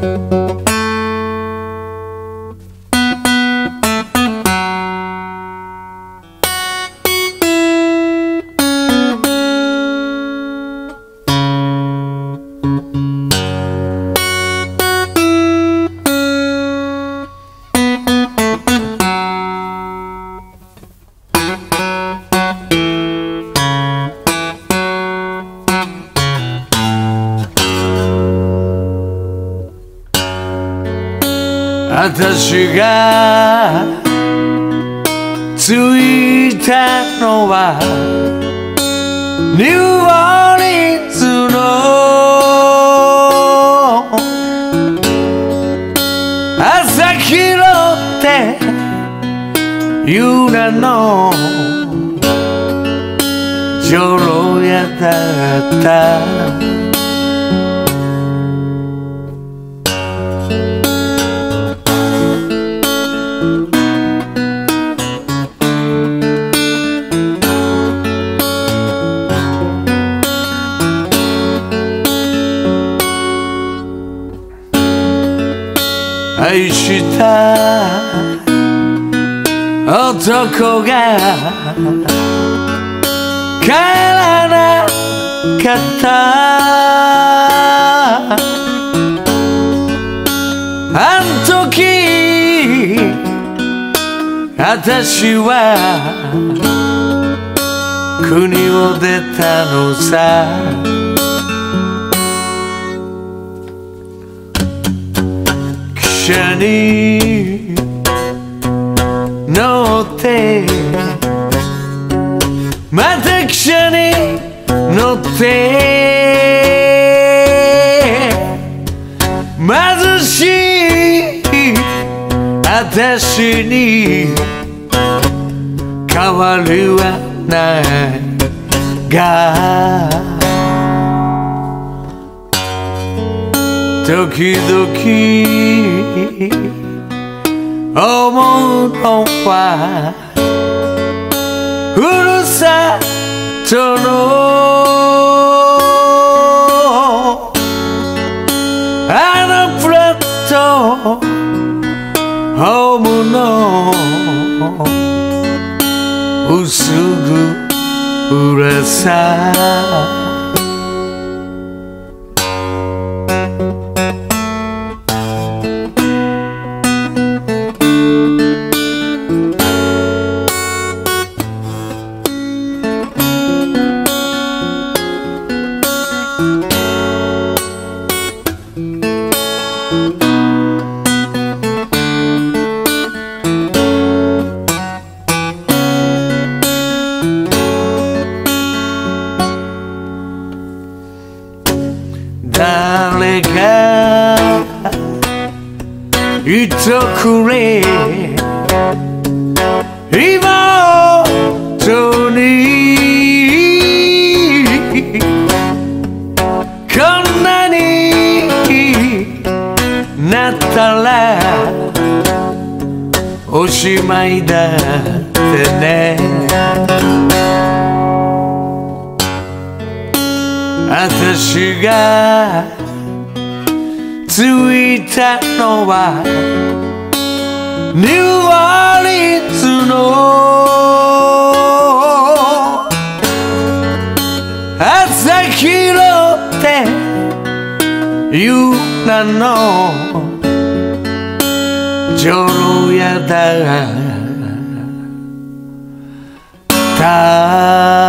私がついたのはニューオーリンズの朝日のっていう名の女郎屋だった。愛した男が帰らなかったあん時私は国を出たのさ。汽車に乗ってまた汽車に乗って貧しい私に変わりはないが時々思うのはふるさとのあのプラットホームの薄暗さ。誰かいてくれ妹にこんなになったらおしまいだってね。私がついたのはニューオーリンズの朝日のっていう名の女郎屋だった。